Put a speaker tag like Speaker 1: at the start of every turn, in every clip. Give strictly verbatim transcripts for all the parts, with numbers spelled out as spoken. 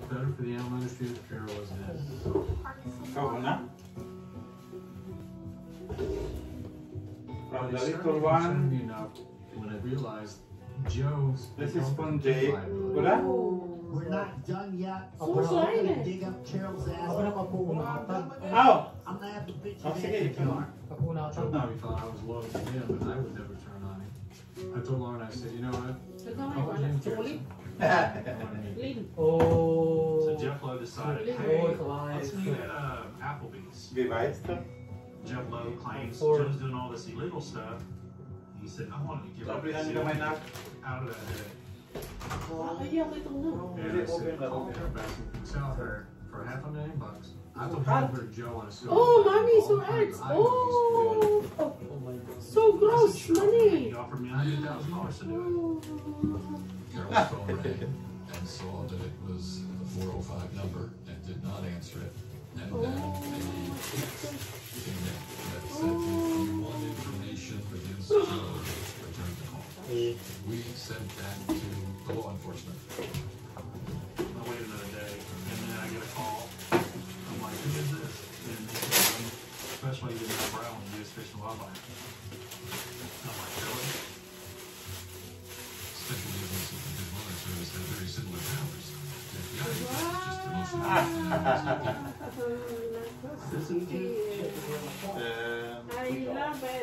Speaker 1: better for the animal industry if Carol wasn't in.
Speaker 2: Ikaw na? From
Speaker 1: But
Speaker 2: the
Speaker 1: it started
Speaker 2: little
Speaker 1: concerning
Speaker 2: one.
Speaker 1: me enough when I realized Joe's.
Speaker 2: This is from Jay. Wala?
Speaker 3: We're not done yet.
Speaker 4: So
Speaker 3: We're
Speaker 4: sorry.
Speaker 3: gonna dig up Carol's ass.
Speaker 5: Ako na papuunatan.
Speaker 2: Oh!
Speaker 3: I'm gonna have to pitch
Speaker 2: Oh,
Speaker 3: you
Speaker 2: sige,
Speaker 3: in
Speaker 2: ikaw.
Speaker 3: the car.
Speaker 5: Papuunatan.
Speaker 1: He thought I was loyal to him, and I would never turn on him. I told Lauren, I said, you know what? Call James Garrison.
Speaker 4: Lin.
Speaker 5: Oh.
Speaker 6: So Jeff Lowe decided,
Speaker 5: Oh,
Speaker 6: hey,
Speaker 5: kawaii.
Speaker 6: let's meet at uh, Applebee's.
Speaker 2: Device to?
Speaker 6: Jeff Lowe claims
Speaker 5: Or-
Speaker 6: Joe's doing all this illegal stuff. He said, I wanted to give up
Speaker 2: Sabi na
Speaker 6: this
Speaker 2: nila may
Speaker 6: illegal
Speaker 2: nak.
Speaker 6: out of that head.
Speaker 4: Kaya ko ito na.
Speaker 1: And I said, call her back from South her for half a million bucks. I will
Speaker 2: Huh?
Speaker 1: have her Joe on a silver.
Speaker 4: Oh,
Speaker 1: platter,
Speaker 4: mommy,
Speaker 1: all
Speaker 4: so
Speaker 1: kinds
Speaker 4: hurts.
Speaker 1: of items.
Speaker 4: Oh, oh,
Speaker 5: Oh my God.
Speaker 4: so gross,
Speaker 6: He
Speaker 4: money.
Speaker 6: offered me one hundred thousand dollars to do it.
Speaker 7: Carol's phone rang and saw that it was the four oh five number and did not answer it. And then a text came in that said, if you want information against Joe, return the call. We sent that to the law enforcement.
Speaker 6: I wait another day, and then I get a call. I'm like, who is this? And he said, "I'm Special Agent Matt Brown with U S Fish and Wildlife." I'm like, really?
Speaker 7: Special agents of the Fish and Wildlife Service have very similar powers. The F B I is just emotional.
Speaker 2: This is cute.
Speaker 4: I love it.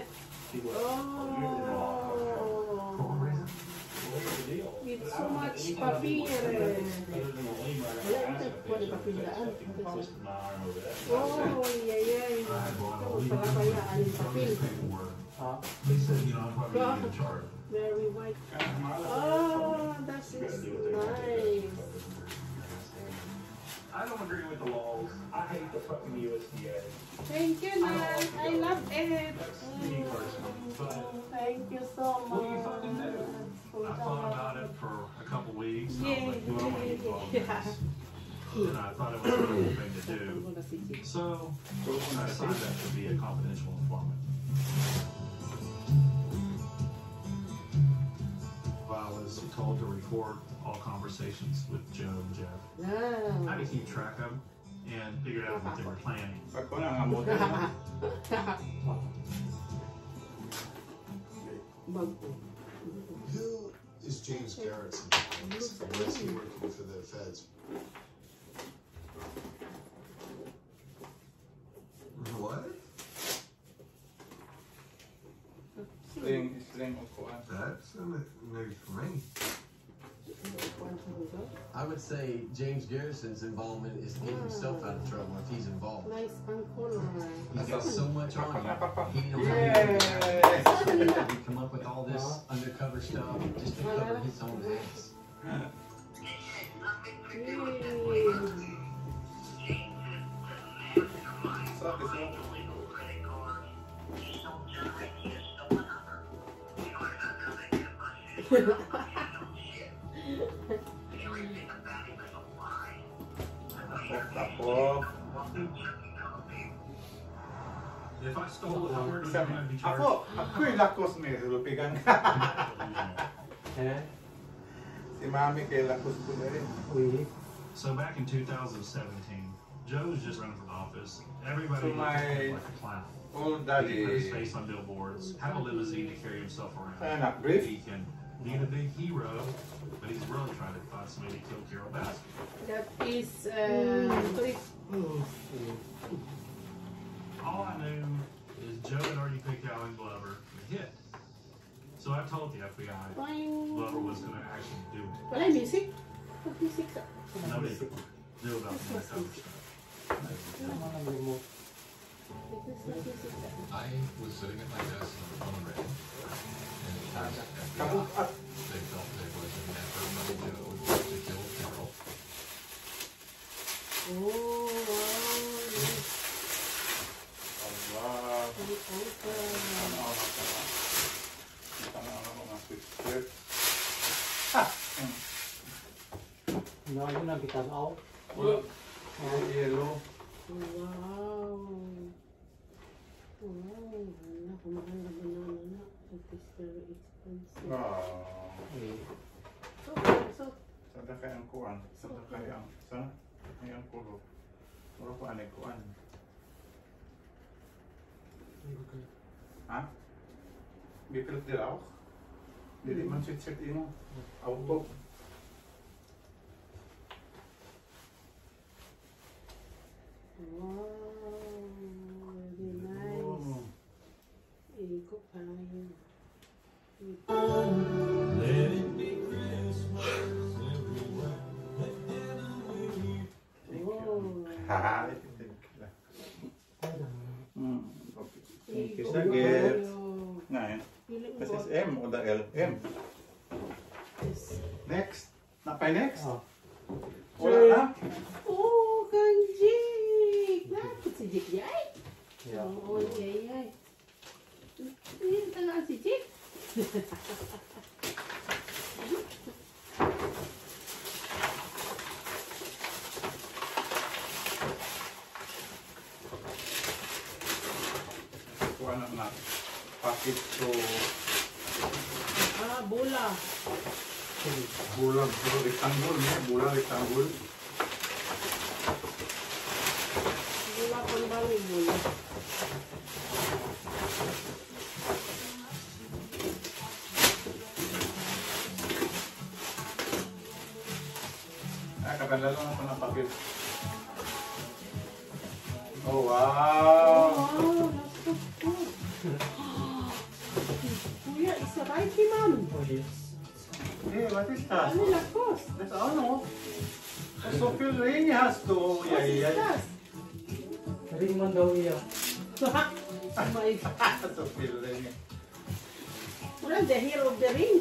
Speaker 4: Oh, it's so much papir. Wala ito pwede papilaan. Oh, yeah, yeah. Ito pala kaya alin papil.
Speaker 5: Ah.
Speaker 1: They said, you know, I'm probably going to get charged.
Speaker 4: Very white. Oh, that is nice.
Speaker 6: I don't agree with the laws. I hate the fucking U S D A.
Speaker 4: Thank you, Nan. I love it.
Speaker 6: That's me personally. But
Speaker 4: Thank you so much.
Speaker 6: what do you fucking do? I thought about it for a couple weeks. And I was like, do I want to get involved in this? And I thought it was a cool thing to do. So I signed up to be a confidential informant. I was told to record all conversations with Joe and Jeff. I had to keep track of them and figured out what they were planning.
Speaker 2: Ako na nga model na.
Speaker 8: Who is James Garrison? Where is he working for the feds? What?
Speaker 2: Sling, sling ako.
Speaker 8: That's news for me.
Speaker 9: I would say James Garrison's involvement is getting himself out of trouble if he's involved.
Speaker 4: Nice and color.
Speaker 9: He's got so much on him. He don't
Speaker 2: Yay!
Speaker 9: have anything. He come up with all this undercover stuff just to cover his own ass.
Speaker 2: Sabi siya. Tapos,
Speaker 6: If I stole it, I'm going to be charged.
Speaker 2: ako, ako yung lakos may lupigan.
Speaker 5: Eh?
Speaker 2: Si Mami kay lakos ko na rin.
Speaker 5: Uy.
Speaker 6: So back in two thousand seventeen, Joe was just running for office. Everybody
Speaker 2: So
Speaker 6: looked at
Speaker 2: my
Speaker 6: him like a clown.
Speaker 2: Old
Speaker 6: He can put his
Speaker 2: daddy.
Speaker 6: face on billboards, have a limousine to carry himself around.
Speaker 2: Anak,
Speaker 6: He
Speaker 2: brief.
Speaker 6: can be the big hero, but he's really trying to find somebody to kill Carol Baskin.
Speaker 4: That is uh, trick.
Speaker 6: All I knew is Joe had already picked Alan Glover to hit. So I told the F B I Glover was going to actually do it.
Speaker 4: Wala yung music? What music?
Speaker 6: Nobody knew about the undercover stuff.
Speaker 5: Naman ang remote.
Speaker 4: This is not music.
Speaker 7: I was sitting at my desk and the phone rang. And it was F B I.
Speaker 2: Kabukat.
Speaker 7: They felt there was an effort by Joe to kill Carol.
Speaker 4: Oh, wow.
Speaker 2: Allah.
Speaker 4: Very open.
Speaker 2: Ano ako na ka? Ano ako mga quick Ah!
Speaker 5: Ano na bitan out?
Speaker 2: Well, yellow.
Speaker 4: Wow. Wow. Naku, maganda banana na. It is very expensive.
Speaker 2: Oh.
Speaker 5: Eh.
Speaker 4: So, so,
Speaker 2: Sada kaya ang kuan, sada kaya ang sana kaya ang kulo. Mura ko anay kuan. Ha? Bipilit din ako. Hindi man sit-sit ino. Auto.
Speaker 4: Wow, very nice. Ikot pa yun.
Speaker 2: Haha. Hmm. Thank you sa gift. Ngayon. This is M o the L? M. Next. Napay next? Wala na?
Speaker 4: Oh, kang Jake! Lapit si Jake, yay! Oo, yay, yay. Ayan, talaan si Jake.
Speaker 2: Kuha na na. Packet to...
Speaker 4: Ah, bola.
Speaker 2: Bulan, pero rectangle niya. Bulan, rectangle.
Speaker 4: Bola pun balik bola.
Speaker 2: Ah, kaganda lang ako ng packet. Oh, wow!
Speaker 4: Wow, that's so good. Kuya, isa right ni Ma'am.
Speaker 2: Hey, what is that?
Speaker 4: Ano lakos?
Speaker 2: That's ano? Sofil rin has to.
Speaker 4: What is that?
Speaker 5: Ring man daw iya.
Speaker 4: Oh my God.
Speaker 2: Sofil rin.
Speaker 4: Wala, the hero of the ring.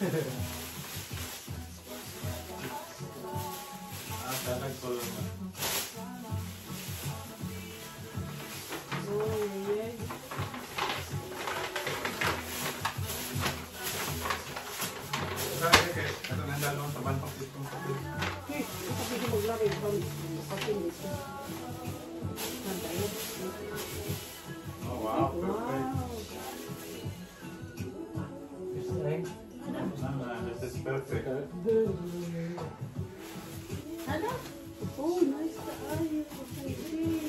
Speaker 2: Ah, talag ko lang.
Speaker 4: Oh, yeah.
Speaker 2: Okay, okay. Ito na dalawang sa bantok dito.
Speaker 4: Okay, kasi di maglaro from patin dito. Nanda yun.
Speaker 2: Oh, wow. Perfect.
Speaker 5: This ring.
Speaker 2: Ah, this is perfect.
Speaker 4: Ano? Oh, nice ka ay. Okay, okay.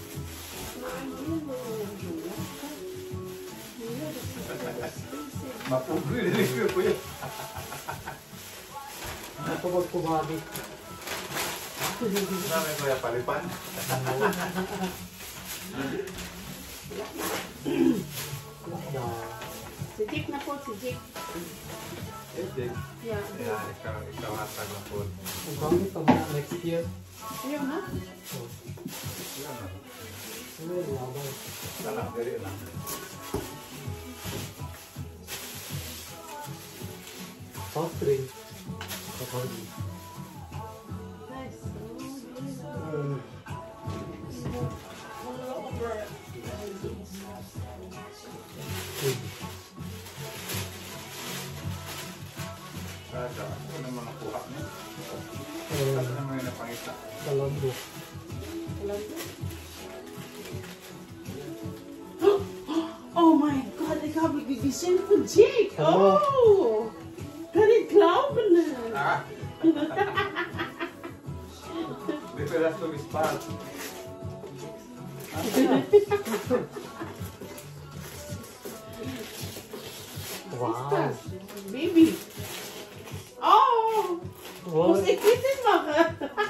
Speaker 2: Mapugri rin ko po yan.
Speaker 5: Ako magpumagi.
Speaker 2: Sabi ko yung palipan.
Speaker 4: Si Jake na po, si Jake.
Speaker 2: Eh,
Speaker 4: Yeah.
Speaker 2: yeah, ikaw, ikaw hatag na po.
Speaker 5: Ang pangit pa muna next year.
Speaker 4: Ayun na.
Speaker 5: Oh,
Speaker 2: Yan na.
Speaker 5: ano yung labay?
Speaker 2: Salang, diri lang.
Speaker 5: Soft ring. Kapag
Speaker 4: Nice. Oh,
Speaker 2: Sada, ano naman nakuha niya?
Speaker 5: eh,
Speaker 2: Sada naman yung napangita.
Speaker 5: kalando.
Speaker 4: Oh my God, ik heb het gezien van Jake.
Speaker 5: Hello.
Speaker 4: Oh, kan ik glauben.
Speaker 2: Ah! Di pedas to bispat.
Speaker 5: Wow.
Speaker 4: Baby. Oh,
Speaker 5: Wow.
Speaker 4: moest ik dit maken?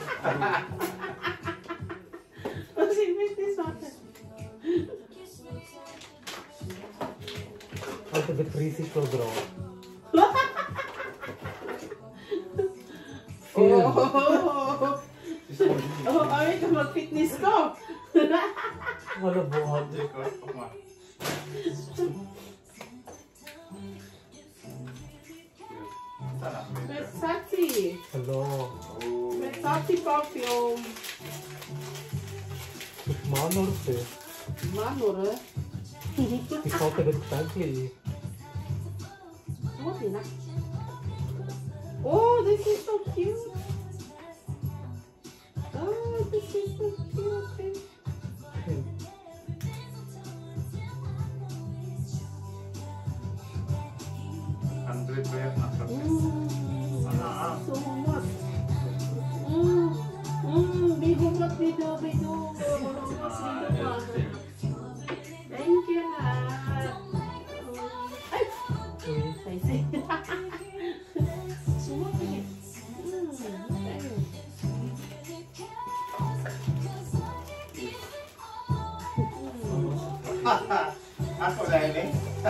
Speaker 4: Moest ik dit maken?
Speaker 5: Out of the freezing to draw.
Speaker 4: Oh, oh, ay ka mag-fitness ko.
Speaker 5: Wala buhat.
Speaker 2: Di ko, kuma. Sana,
Speaker 4: Versace.
Speaker 5: Hello.
Speaker 2: oh.
Speaker 4: Versace perfume.
Speaker 5: Manor se.
Speaker 4: Manor, eh?
Speaker 5: Ikaw taga-tagi.
Speaker 4: What is that? Oh, this is so cute. Oh, this is so cute.
Speaker 2: Hundred ba yan?
Speaker 4: Mm, so much. bido, bido. Thank you, lahat. Ay! Ay, say. Sumapit. Hmm, tayo.
Speaker 2: Ako dahil eh.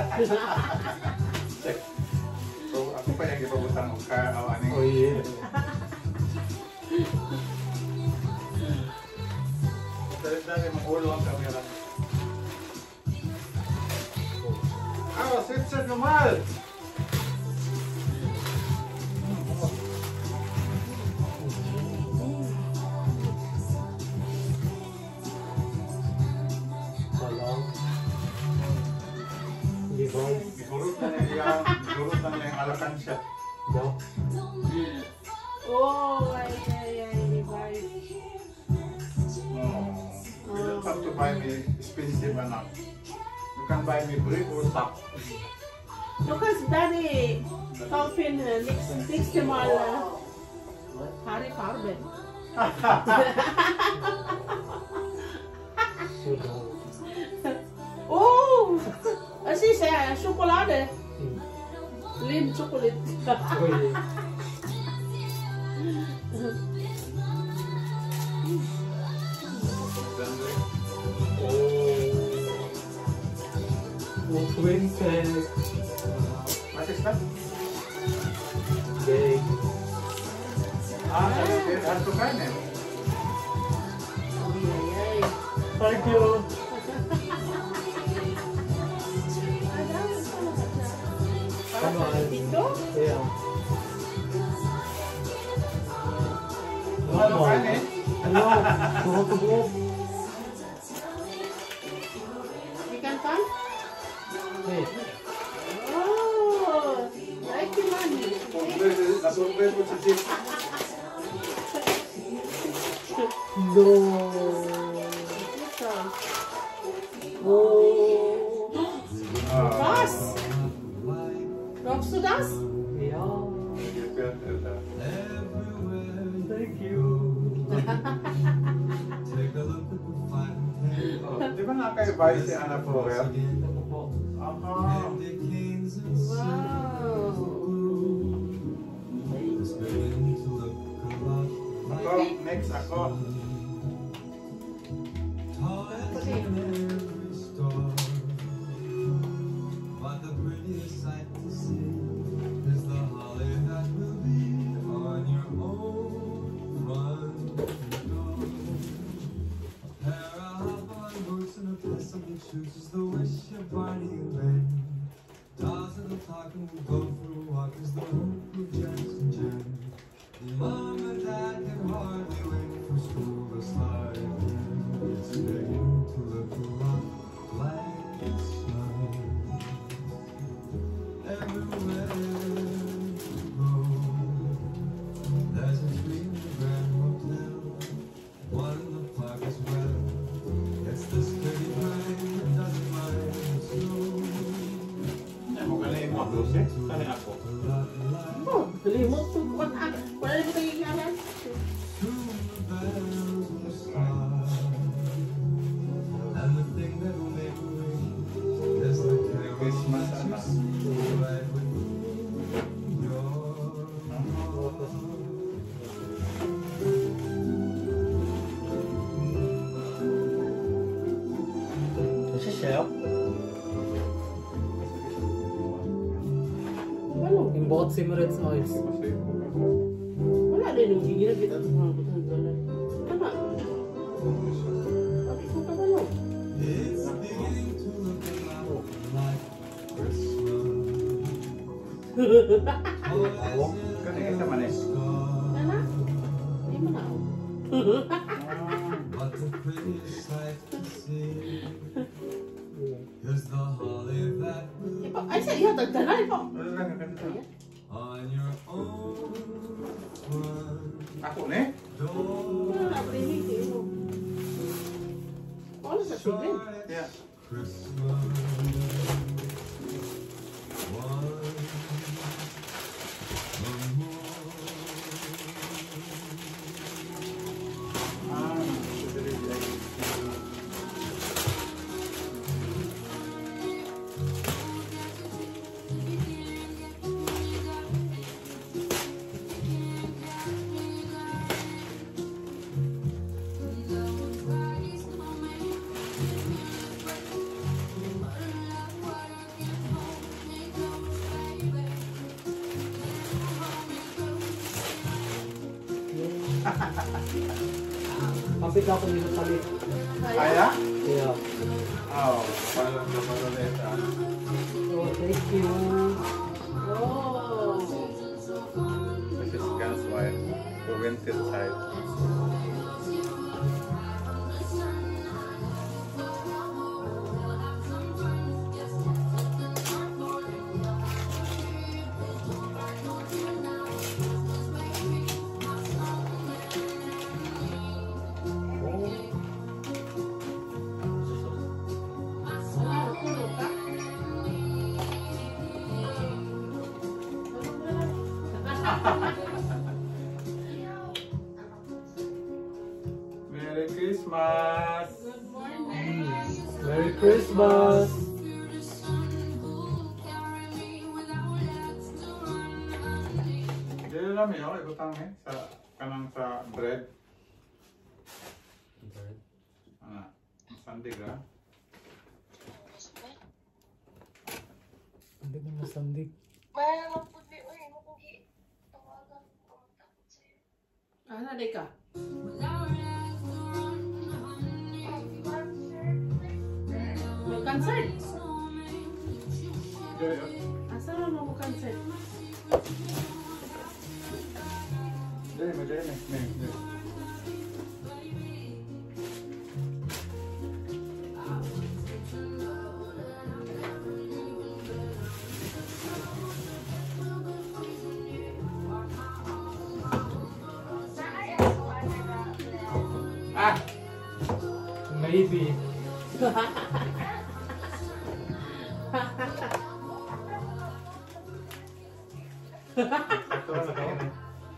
Speaker 2: So, ako pa yung ipabutang o ka o ano.
Speaker 5: Oh yeah.
Speaker 2: Dali-dali, mag-ulo ang kamera. Ah, sit-sit normal!
Speaker 5: Salam. Levi.
Speaker 2: Sigurot na niya yung, sigurot na niya yung alakan siya.
Speaker 5: No.
Speaker 4: Oh, ay, ay, ay, Levi.
Speaker 2: Oh. You don't have to buy me expensive enough. You can buy me brick or stock.
Speaker 4: Because Daddy, Calvin, uh, next, next to my uh, Harry Farben. Oh! Asi saya chocolade. Lim chocolate.
Speaker 5: Oh yeah. Oh, princess.
Speaker 2: What is that?
Speaker 5: Yay.
Speaker 2: Ah, it has to kind it.
Speaker 4: Ay, ay, ay.
Speaker 5: Thank you.
Speaker 4: Para sa dito?
Speaker 5: Yeah.
Speaker 2: Ano kind it?
Speaker 5: Hello. Tuho tuho.
Speaker 4: You can come?
Speaker 5: Hey.
Speaker 4: Oh! Like the money.
Speaker 2: Nasurprise mo si Jim.
Speaker 5: No.
Speaker 4: Oh!
Speaker 2: Ah.
Speaker 4: Das! Brauchst du das?
Speaker 5: Yeah. Thank you.
Speaker 2: Oh, di ba nga kayo buy si Ana Florel?
Speaker 5: Opo.
Speaker 2: Aha. Ako, next ako.
Speaker 10: Chooses the wish of Barney and Ben. Dolls and the talking will go for a walk as the hope of Jess and Jen. Mom and Dad can hardly wait for school to start again. It's beginning to look a lot like the sun. Everywhere you go, there's a tree in the Grand Hotel. One in the park as well. It's the sturdy kind that doesn't mind the snow.
Speaker 2: Mo kanay mo ako, eh? Kanay ako.
Speaker 4: Oh, limot to. Wala na yung ngalan.
Speaker 10: And the thing that will make me ring is the
Speaker 2: Christmas anak.
Speaker 10: right with your
Speaker 5: Shell?
Speaker 4: Ano?
Speaker 5: Yung bought Simmeret's oils.
Speaker 4: Wala rin yung ginagit at mga butang doon. Tama. Bakit mo ka ba no?
Speaker 10: It's beginning to look a lot like Christmas.
Speaker 2: Oh, kanay sa manis.
Speaker 4: Tama? Hindi mo na ako.
Speaker 10: But the prettiest sight to see is the holly that
Speaker 4: Ipo, ay sa iyo, tagdanan ipo.
Speaker 10: on your own front
Speaker 2: Ako ne?
Speaker 10: door.
Speaker 4: Wala na, primiti mo. Wala sa tigil.
Speaker 2: Yeah.
Speaker 10: Christmas. One more.
Speaker 2: Ah,
Speaker 5: Kapit ako nito palit.
Speaker 2: Kaya?
Speaker 5: Yeah.
Speaker 2: Oh, paano ka paano ulit ah?
Speaker 5: Oh, thank you.
Speaker 4: Oh.
Speaker 2: This is ganz wide. The wind is tight. Merry Christmas!
Speaker 4: Good morning.
Speaker 5: Merry Christmas!
Speaker 2: Dili lang yun, ibutang eh, sa kanang sa bread. Ano, sandig ah.
Speaker 5: Hindi na masandig.
Speaker 4: Ah, naday ka? May concert?
Speaker 2: Dili, oh.
Speaker 4: Asa na mo concert?
Speaker 2: Dili, may dili, may, may, may. Ah!
Speaker 5: Maybe.
Speaker 2: Ito na kayo na.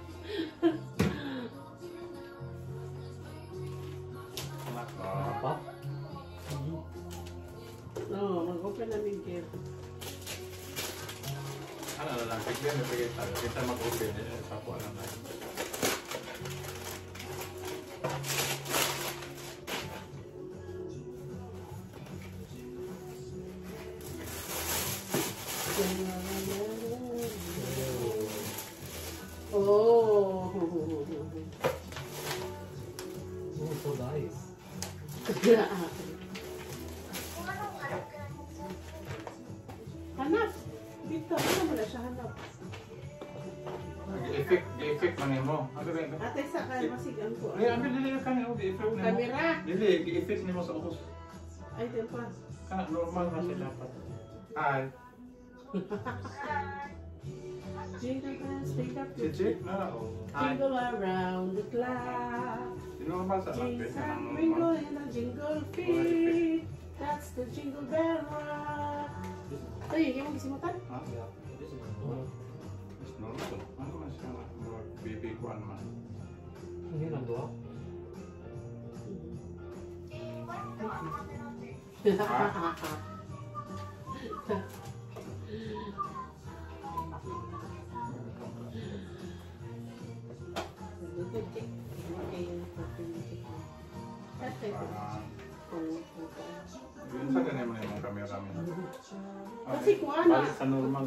Speaker 5: Apa?
Speaker 4: No, mag-open na ng gate.
Speaker 2: Ano na lang, bigyan na bigyan tayo. Kita mag-open eh, sapo na lang.
Speaker 4: Oh.
Speaker 5: Oh, so nice.
Speaker 4: Hanap. Dito, ano mo na siya hanap?
Speaker 2: Effect, effect man mo. Ano ba yun?
Speaker 4: Ate, sa kaya masigang ko.
Speaker 2: Ay, ambil dili ka ni effect nimo.
Speaker 4: Kamera.
Speaker 2: Dili, effect nimo sa ukos.
Speaker 4: Ay, tempa.
Speaker 2: Kana normal na siya dapat. Ay,
Speaker 4: Jingle bells, take up
Speaker 2: si
Speaker 4: your
Speaker 2: Chick na oh.
Speaker 4: jingle around the clock.
Speaker 2: Di normal sa
Speaker 4: Jingle
Speaker 2: lapit na
Speaker 4: and jingle in a jingle feet. That's the jingle bell rock. Ito yun, yung magisimutan?
Speaker 2: Ha? Is normal. Ano man siya? More baby kwan man.
Speaker 5: Hindi na doa.
Speaker 2: Yun sa ganyan mo na yung camera mo.
Speaker 4: Kasi kung ano.
Speaker 2: Balik sa normal.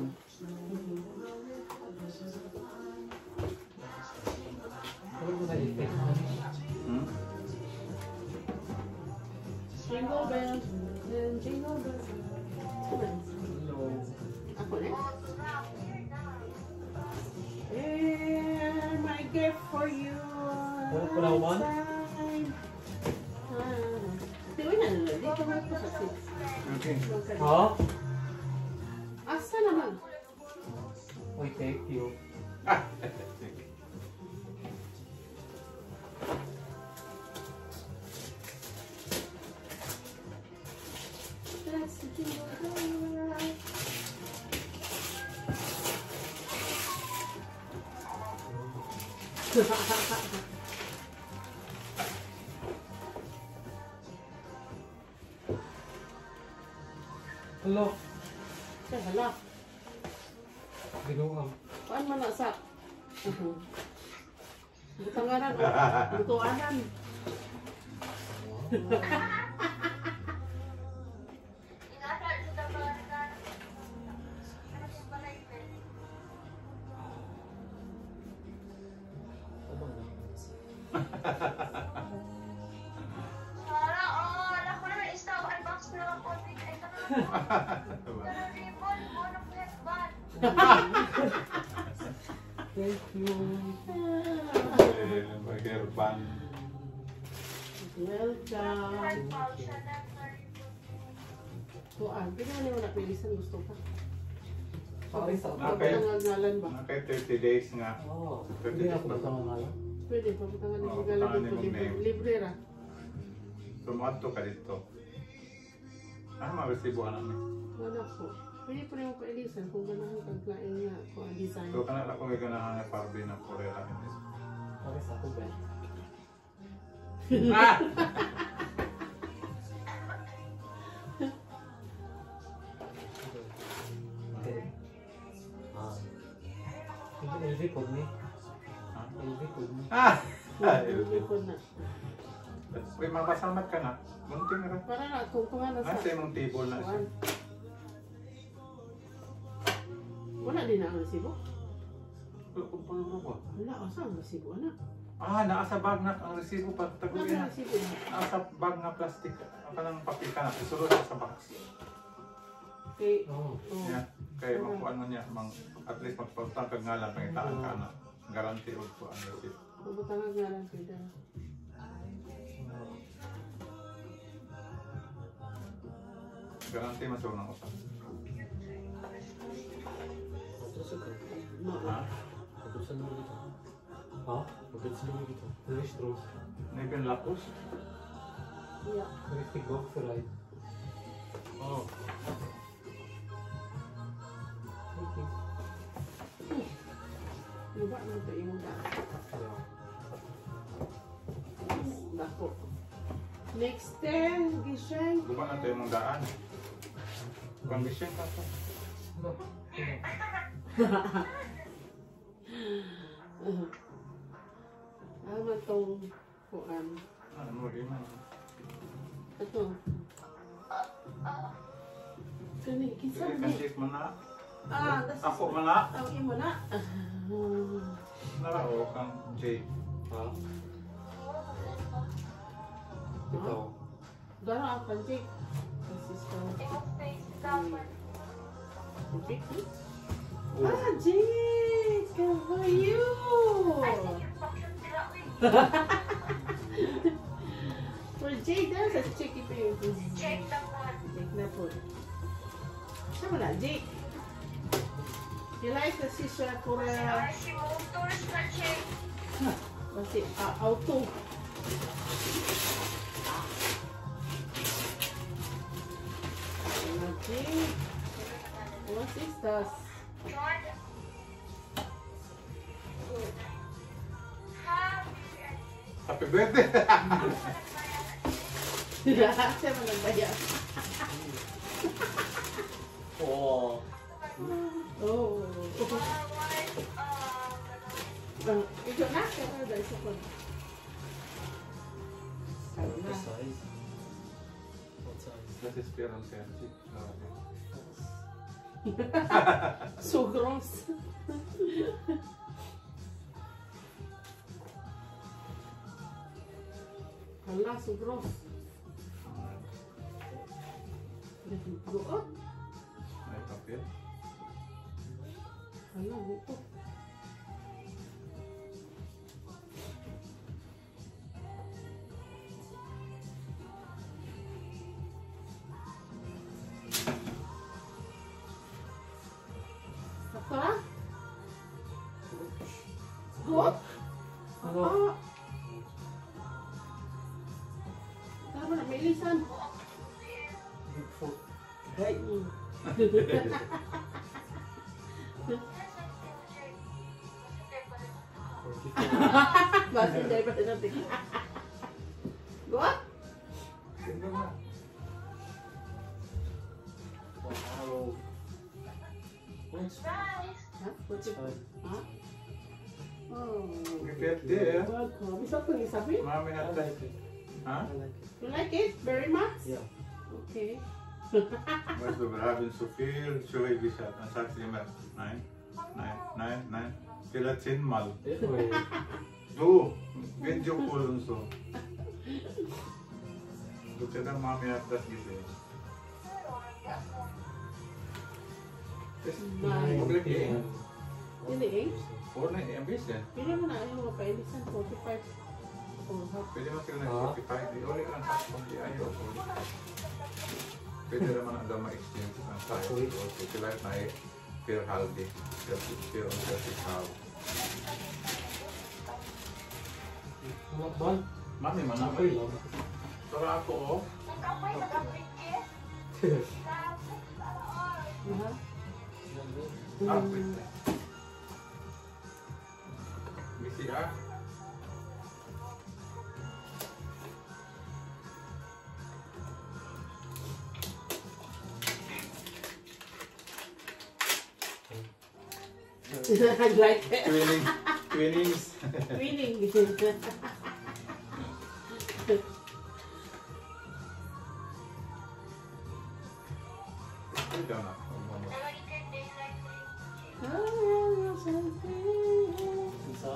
Speaker 5: Ano mo na effect?
Speaker 2: Hmm?
Speaker 4: Jingle bells, and jingle bells. Ako na? And my gift for you.
Speaker 5: Wala pa lang one?
Speaker 4: Tiwin na nila. Dito mo ito kasi.
Speaker 2: Okay.
Speaker 5: Ha?
Speaker 4: Asa naman?
Speaker 5: Uy, thank you.
Speaker 2: Ah!
Speaker 4: That's the jingle bell.
Speaker 5: Hello.
Speaker 4: Say hala.
Speaker 5: Binuang.
Speaker 4: Paan man na sa? Butanganan o. Butuanan.
Speaker 5: Thank you.
Speaker 2: Eh, Mag-airban.
Speaker 4: Welcome. Tuan, pinali mo na pilisan gusto ka.
Speaker 5: Okay, sa
Speaker 2: Okay.
Speaker 4: Papatangalan ba?
Speaker 2: Nakay thirty days nga.
Speaker 5: Oo.
Speaker 2: thirty
Speaker 5: Hindi
Speaker 2: days
Speaker 5: ako
Speaker 2: ba?
Speaker 5: matangalan.
Speaker 4: Pwede, papatangan
Speaker 2: Oo,
Speaker 4: mo galang
Speaker 2: papatangan
Speaker 4: dito.
Speaker 2: mo
Speaker 4: Libre,
Speaker 2: name.
Speaker 4: libre ra.
Speaker 2: Tumato ka dito. Ano mag-resibo namin?
Speaker 4: Wala po. Pwede pa rin mo pailisan kung ganahan kang klain nga kung ang design.
Speaker 2: So, kanala ko may ganahan na parbi ng Korea.
Speaker 5: Okay, sa ako ba?
Speaker 2: Ah!
Speaker 5: Okay. Ah. Hindi, hindi ko ni.
Speaker 2: Ha?
Speaker 5: Hindi ko ni.
Speaker 2: Ah!
Speaker 4: Hindi ko na.
Speaker 2: Uy, mapasamat ka na. Munting na.
Speaker 4: Para na, kung kuha na
Speaker 2: Ah,
Speaker 4: sa...
Speaker 2: sa imong table na siya.
Speaker 4: Kuhan. Wala din na ang resibo?
Speaker 2: Kumpulong ko.
Speaker 4: Wala, asa ang resibo na?
Speaker 2: Ah, nasa bag na ang resibo pa
Speaker 4: Wala
Speaker 2: taguin
Speaker 4: ang
Speaker 2: na.
Speaker 4: resibo na.
Speaker 2: Nasa bag na plastic. Ang kanang papel ka na. Isulod ka sa box.
Speaker 4: Okay.
Speaker 5: Oo.
Speaker 4: Oh.
Speaker 2: Yeah. Kaya makuha mo niya. Mang, at least magpagtang kag ngalan. Pangitaan ka na. Garanti og ko ang receipt.
Speaker 4: Pagbutangan nga lang pwede.
Speaker 2: Garanti maso ng usap.
Speaker 5: Terus ako.
Speaker 4: No.
Speaker 2: Ha?
Speaker 5: Pagkutsan mo dito. Ha? Pagkutsan mo dito. Finish throws.
Speaker 2: Nipin lapos.
Speaker 4: Yeah.
Speaker 5: Fifty go for right. Oh. Thank you.
Speaker 4: Iba na ito yung dako.
Speaker 5: Yeah.
Speaker 4: Dako. Next ten, Gishen.
Speaker 2: Guba na tayo mong daan. Condition ka pa.
Speaker 5: No.
Speaker 4: Ano itong kuan?
Speaker 2: Ano mo rin man.
Speaker 4: Ito. Kani, kinsa
Speaker 2: Sige,
Speaker 4: ni?
Speaker 2: kansis mo na.
Speaker 4: Ah, das
Speaker 2: Ako mo na.
Speaker 4: ang imo na.
Speaker 2: Narao kang J.
Speaker 5: Ha? Ito.
Speaker 4: Dara ang panjik. This is Jake? Ah, Jake! How are you? For Jake, there's a Jake pa yun. Jake na po. Jake na po. Siya mo na, Jake. You like the Sisha Korea? What's it? Uh, auto. Okay. What is this?
Speaker 2: Happy birthday!
Speaker 4: Siya mo nagbayad.
Speaker 5: Oh.
Speaker 4: Oh. Uh, ikaw na, kaya na dahil sa kon.
Speaker 5: What size? What size?
Speaker 2: Das ist vierundvierzig.
Speaker 4: So gross. Hala, so gross. Buot.
Speaker 2: May papel.
Speaker 4: Hala, buot. Sakto na? Buot?
Speaker 5: Ano?
Speaker 4: Ah. Tama na, may lisan.
Speaker 5: Bigfoot.
Speaker 4: Hey. Bakit tayo pa natin? Buot?
Speaker 2: Tingnan mo.
Speaker 5: Wow. What's
Speaker 4: Ha? What's it?
Speaker 5: size?
Speaker 4: Ha? Oh.
Speaker 2: Happy birthday, eh?
Speaker 4: Welcome. Isa pang isabi?
Speaker 2: Mami
Speaker 5: I
Speaker 2: na
Speaker 5: like it.
Speaker 2: Ha?
Speaker 5: I like it.
Speaker 4: You like it very much?
Speaker 5: Yeah.
Speaker 4: Okay.
Speaker 2: Mas du haben so viel Schuhe gesagt. Dann sagt sie immer, nein, nein, nein, nein. Vielleicht zehnmal.
Speaker 5: Anyway.
Speaker 2: Du, Video Call und so. Du, dann Mami hat das gesehen. Maglaki eh.
Speaker 4: Hindi eh.
Speaker 2: four na M Bs yan.
Speaker 4: Pili mo na yung mga pailisan, forty-five.
Speaker 2: Pwede mo sila ng forty-five. Di ulit lang sa kung di ayaw. Pwede naman ang dama exchange ng tayo. So sila na eh, pure haldi. Pure on thirty cow.
Speaker 5: Bal?
Speaker 2: Mami, mana ba yun? Pero ako oh. Ah, wait. Busy ah.
Speaker 4: I like it.
Speaker 2: Twinning. Twinnings.
Speaker 4: Twinning.
Speaker 2: Ito na.
Speaker 5: Isa?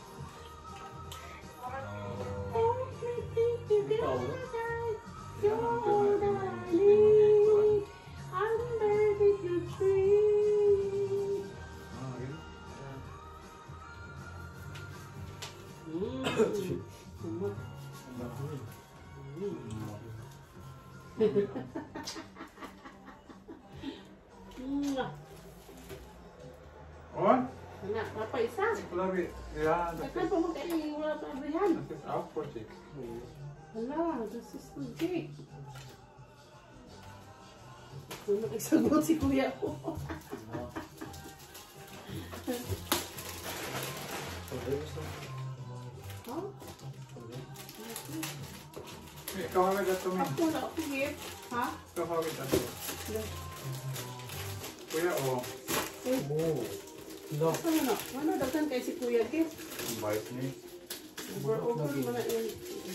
Speaker 2: On?
Speaker 4: Anak, apa isa?
Speaker 2: Wala bi. Yeah, that
Speaker 4: Akan
Speaker 2: is,
Speaker 4: pa mo kayo, wala pa abrihan.
Speaker 2: that is out for chicks.
Speaker 4: Hala, this is too big. Kung nagsagot si kuya ko. Huh?
Speaker 2: Eh, ikaw ang nagato mo.
Speaker 4: Ako na ako gift. Ha?
Speaker 2: Ikaw ang nagato. Kuya oh.
Speaker 5: Oh. No.
Speaker 4: Ano na? Ano daghan kay si kuya gift?
Speaker 2: Bite ni.
Speaker 4: Over over mo na yun.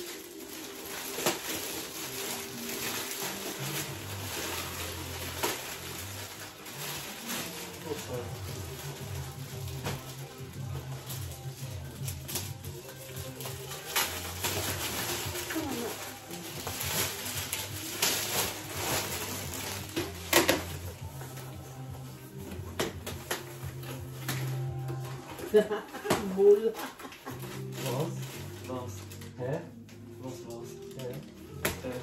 Speaker 4: Bull.
Speaker 5: Boss. Boss. Eh? Boss, boss. Eh? Eh?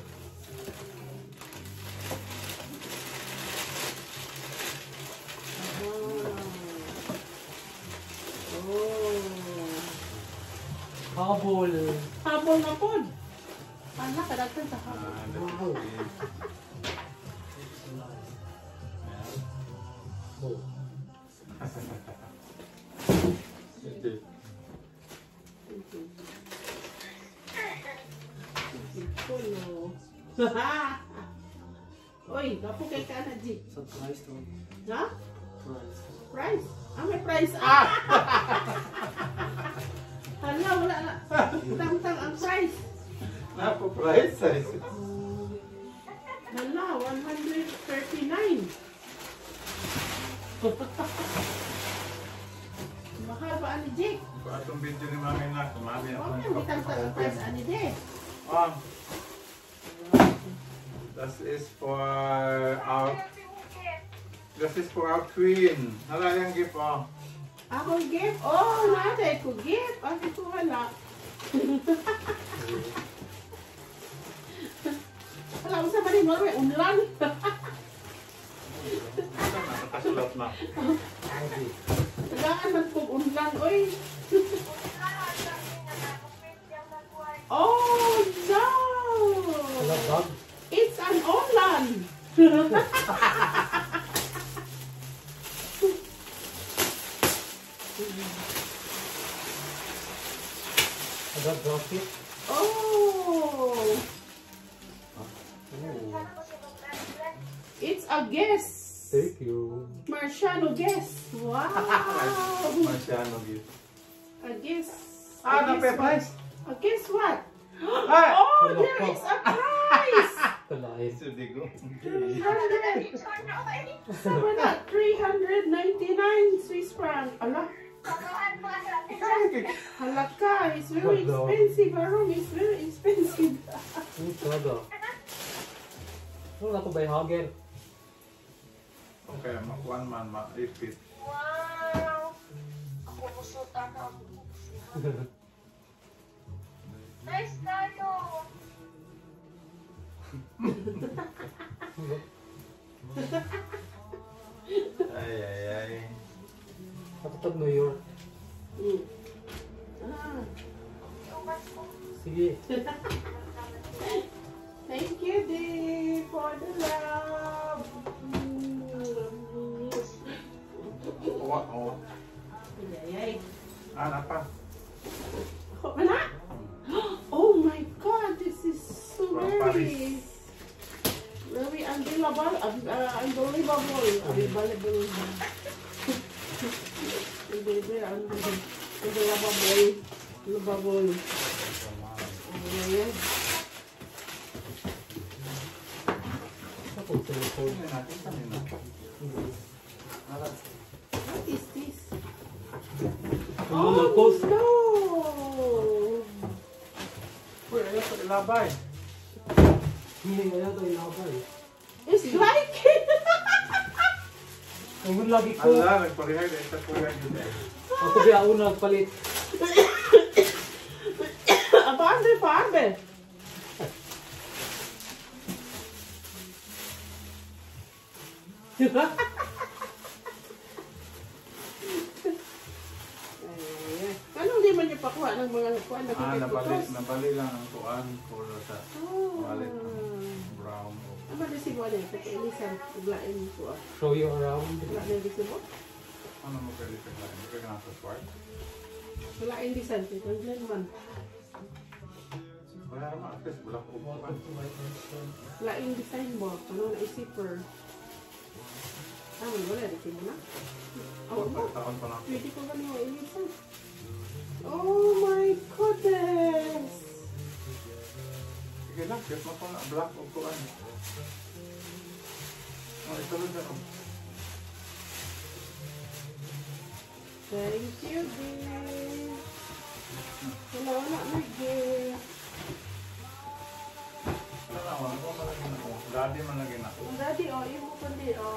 Speaker 5: Habol.
Speaker 4: Habol na pod. Anak, kadaghan sa habol.
Speaker 2: Ah, that is
Speaker 5: Oh.
Speaker 2: it.
Speaker 4: Pulo. Oy, gapo kay ka na, G.
Speaker 5: Sa price to.
Speaker 4: Ha?
Speaker 5: Price.
Speaker 4: Price? Ah, may price. Ah! Hala, wala na. Tang-tang ang price.
Speaker 2: Napo price size.
Speaker 4: Hala, one hundred thirty-nine. Mahal ba ani, Jake?
Speaker 2: Atong video ni mami na. Mami ako.
Speaker 4: Okay, may tang-tang ang price ani, Jake.
Speaker 2: Um, this is for our this is for our queen. Hala yung gift oh.
Speaker 4: Ako gift? Oh, natin ko gift. Ako ko wala. Wala ko sa manin mo, may unlan.
Speaker 2: Nakasulat na.
Speaker 4: Kailangan man kong unlan, oy. Oh, no!
Speaker 5: Wala bag?
Speaker 4: It's an unlan.
Speaker 5: Ada bracket?
Speaker 4: Oh!
Speaker 5: Oh.
Speaker 4: It's a guess.
Speaker 5: Thank you.
Speaker 4: Marciano guess. Wow!
Speaker 2: Marciano gift.
Speaker 4: A guess.
Speaker 2: Ah,
Speaker 4: A
Speaker 2: na
Speaker 4: guess
Speaker 2: price.
Speaker 4: what? A guess what?
Speaker 2: Ah!
Speaker 4: Oh, there is a prize!
Speaker 5: Kalahit.
Speaker 2: Sudigo.
Speaker 4: Sama na, three hundred ninety-nine Swiss franc. Ala, halaka, it's very
Speaker 5: Hello.
Speaker 4: expensive. Arong, it's very expensive.
Speaker 5: Ang sada. Ano na ko by Hagen?
Speaker 2: kaya one man ma-repeat.
Speaker 11: Wow! Ako musutan na ako. Nice tayo!
Speaker 2: Ay, ay, ay.
Speaker 5: Patutog New York.
Speaker 4: Mm. Ah.
Speaker 5: Sige.
Speaker 4: Thank you, Dee, for the love.
Speaker 2: Kuha, oh.
Speaker 4: Ay, ay.
Speaker 2: Ah, napa?
Speaker 4: Oh, mana? Oh my God, this is so very, very unbelievable. Uh, unbelievable. Unbelievable. Unbelievable. Unbelievable. Unbelievable. Ay, ay.
Speaker 5: Ako, telephone.
Speaker 4: What is this?
Speaker 5: Oh, post.
Speaker 4: No!
Speaker 2: Uy, ayaw ko ilabay.
Speaker 5: Hindi, ayaw to ilabay.
Speaker 4: It's like it!
Speaker 5: Ang lagi ko.
Speaker 2: Ala, nagparihay na isa po yan yun eh.
Speaker 5: Ako biya una nagpalit.
Speaker 4: Farbe, farbe! Anong di man niyo pakuha ng mga kuhaan na
Speaker 2: Ah, nabali,
Speaker 4: kikikutos?
Speaker 2: nabali lang ang kuan for sa
Speaker 4: Oh.
Speaker 2: wallet brown.
Speaker 4: Ano na si Juan eh? Pagkainisan, iglain ko ah.
Speaker 5: Show you around.
Speaker 4: Wala na yung resibo?
Speaker 2: Ano mo pwede sa klase? Hindi ka nasa sword?
Speaker 4: Wala yung design. Kaya man.
Speaker 2: Wala naman, at least wala ko upuan.
Speaker 4: Wala yung design mo. Ano na i-zipper. Ah, wala na resibo na? Oh, no.
Speaker 2: Taon pa na.
Speaker 4: Pwede ko ba niyo inisan? Oh my goodness!
Speaker 2: Sige lang, kahit mo pa na black o kuan. Oh, ito lang ako.
Speaker 4: Thank you, dear. Wala na, nag-gift.
Speaker 2: Ano na, ano mo malagin ako? Daddy man lagin ako.
Speaker 4: Ang daddy, oh, yung mo kundi, oh.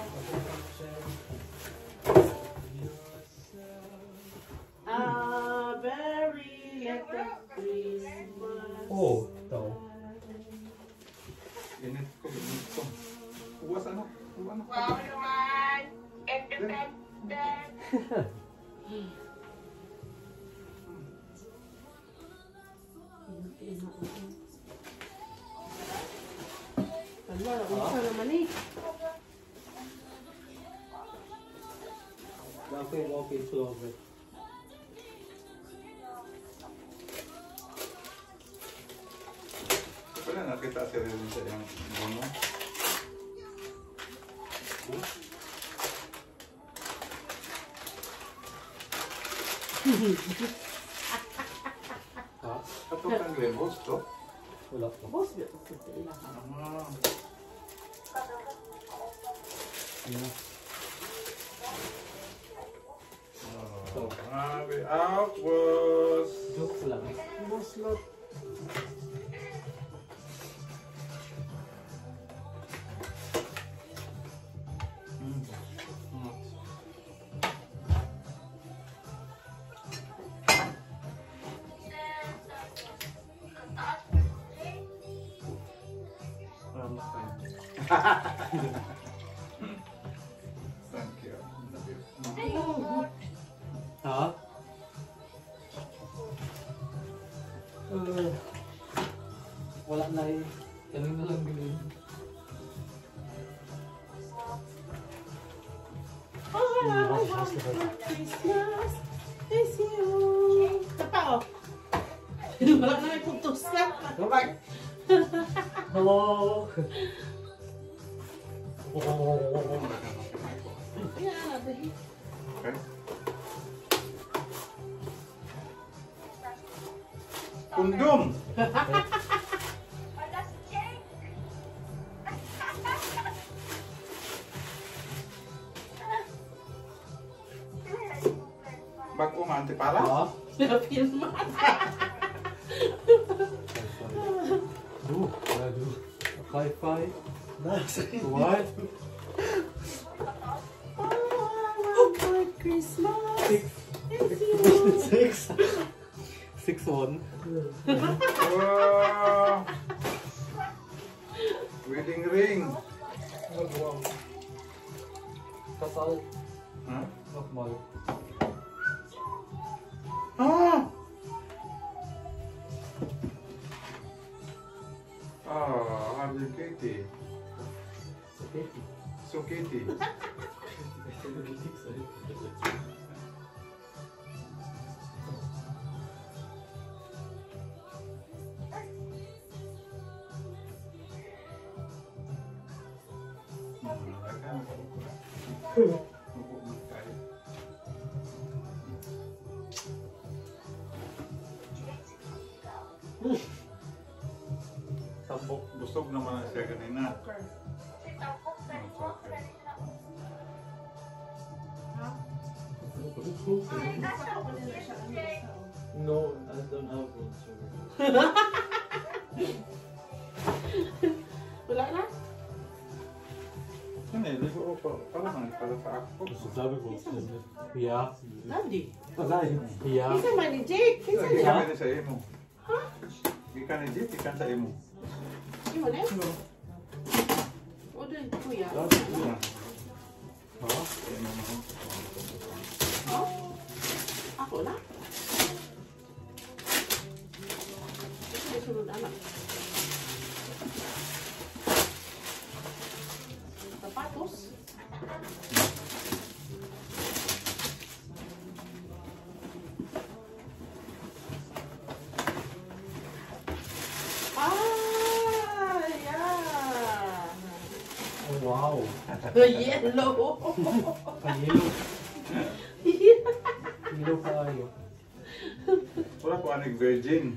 Speaker 4: A very little Christmas.
Speaker 5: Oh, ito.
Speaker 2: Init ko, init ko. Uwas ano? Uwas ano?
Speaker 11: Wow naman! Independent!
Speaker 4: Wala, usa naman eh.
Speaker 5: Okay, okay, clover.
Speaker 2: Wala nakita si Rilin sa yung mono.
Speaker 5: Ha?
Speaker 2: Ito kang lemos to?
Speaker 5: Wala pa.
Speaker 4: Boss, biya ko sa ila.
Speaker 2: Ah.
Speaker 5: Ano?
Speaker 2: Oh, grabe. Out was...
Speaker 5: Joke lang.
Speaker 4: Boss lot.
Speaker 2: Thank you.
Speaker 5: Ha? Uh, wala na eh. Kanina lang gawin.
Speaker 4: All I want for Christmas is you. Tapa, oh. Wala na yung putos na.
Speaker 5: Bye-bye! Hello!
Speaker 4: Ayan, nabahi.
Speaker 2: Okay. Kundum! Bagong antipala?
Speaker 5: Ha?
Speaker 4: Pinapilman.
Speaker 5: Do, wala do. High five. What?
Speaker 4: Christmas.
Speaker 5: Six.
Speaker 4: Thank you.
Speaker 5: Six. Six one.
Speaker 2: Wow! Wedding ring.
Speaker 5: Wow. Kasal.
Speaker 2: Huh?
Speaker 5: Normal.
Speaker 2: Ah! Oh, Hello Kitty.
Speaker 5: Okay.
Speaker 2: So Kitty.
Speaker 5: Tambok.
Speaker 2: Busog naman na siya kanina.
Speaker 5: No, I don't have one. Sorry.
Speaker 4: Wala na?
Speaker 2: Ano eh, ligo ko para man, para sa ako.
Speaker 5: Sabi ko. Yeah.
Speaker 4: Daddy.
Speaker 5: Yeah.
Speaker 4: Isa man ni Jake. Isa
Speaker 2: Ika
Speaker 4: niya.
Speaker 2: na sa imo.
Speaker 4: Ha?
Speaker 2: Ika ni Jeep, ika sa imo.
Speaker 4: Imo na? O doon, kuya.
Speaker 2: Ha?
Speaker 4: Oh? Ako na? Ito sunod anak. Sapatos. Ah, yeah.
Speaker 5: Oh, wow.
Speaker 4: The yellow.
Speaker 5: Yellow. Yellow kayo.
Speaker 2: Wala po aning virgin.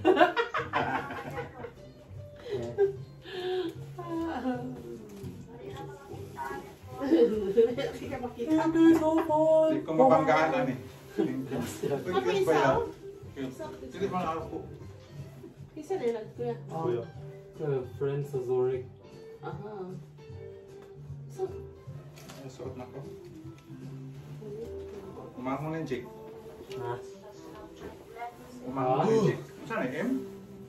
Speaker 4: Hindi ka makita.
Speaker 2: Hindi ko mabanggaan ani.
Speaker 4: Ako isa.
Speaker 2: Hindi man ako.
Speaker 4: Isa na lang, kuya.
Speaker 5: Kuya. Uh, friends sa Zurich.
Speaker 4: Aha. So,
Speaker 2: Nasuot na ko. Umang mo na yung Jake.
Speaker 5: Ha?
Speaker 2: Umang mo na yung Jake. Saan eh, M?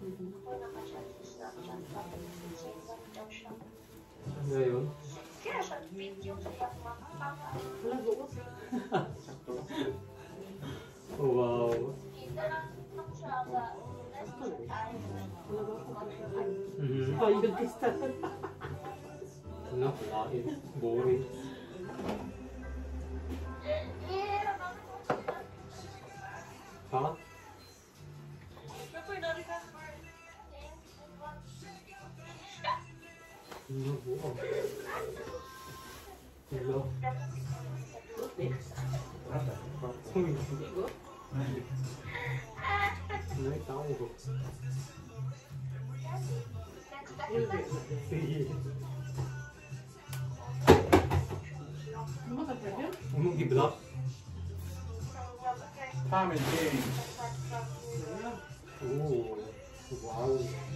Speaker 5: Ano yun?
Speaker 4: wala bukas.
Speaker 5: Oh, wow. Mm-hmm.
Speaker 4: Oh, yun kista.
Speaker 5: Ano? Lain. Boring. Ha? Ano po? Hello? Uy, ano yung tao ko? Sige. Ano i-block?
Speaker 2: Time and change.
Speaker 5: Oh, wow.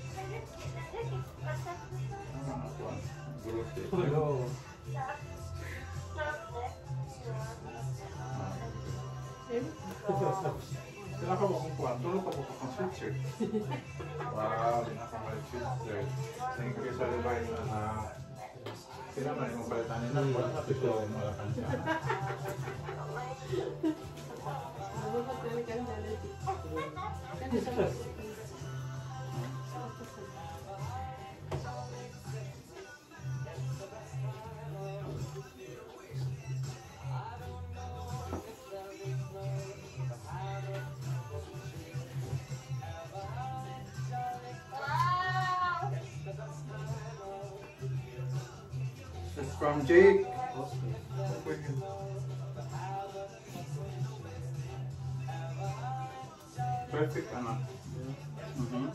Speaker 5: Hello.
Speaker 2: Sila ka mo kung kuwan, tulog ka mo kung sweatshirt. Wow, di na ka may sweatshirt. Thank you sa revise na sila man yung palitan nila. Wala na pito, wala ka siya. It's from Jake. Perfect, anak. Mm-hmm.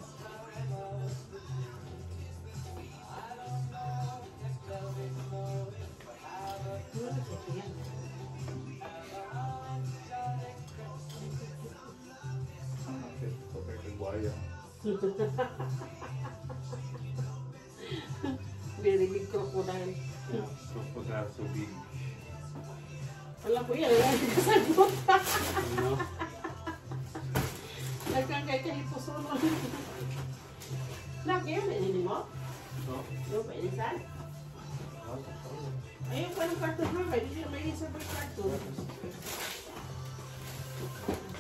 Speaker 4: Very big crocodile.
Speaker 2: Yeah, crocodile so big.
Speaker 4: Alam ko yan, wala yung kasagot. Nagkangkay kayo po sunod. Nak, yun, hindi mo? Yung painisan? Ayun pa ng karton ha, hindi siya may isa pa yung karton.